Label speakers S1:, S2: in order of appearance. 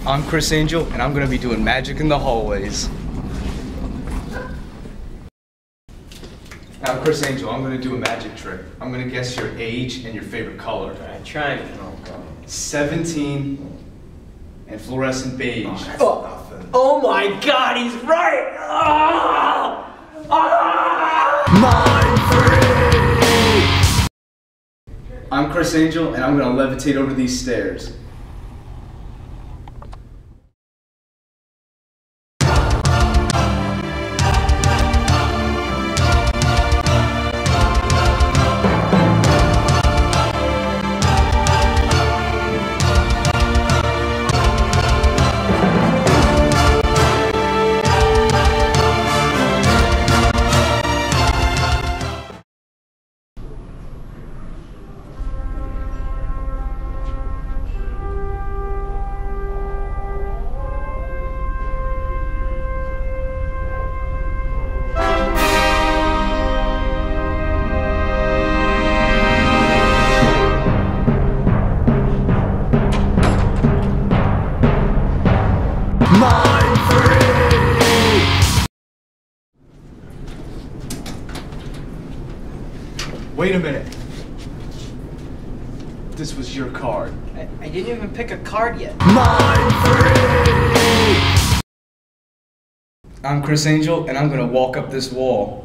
S1: I'm Criss Angel, and I'm gonna be doing magic in the hallways. I'm Criss Angel, I'm gonna do a magic trick. I'm gonna guess your age and your favorite color.
S2: Alright, try me.
S3: Oh, God.
S1: 17 and fluorescent beige.
S3: Nothing.
S2: Oh my god, he's right! Ah! Ah!
S1: I'm Criss Angel, and I'm gonna levitate over these stairs. Wait a minute. This was your card.
S2: I didn't even pick a card yet.
S1: I'm Criss Angel, and I'm gonna walk up this wall.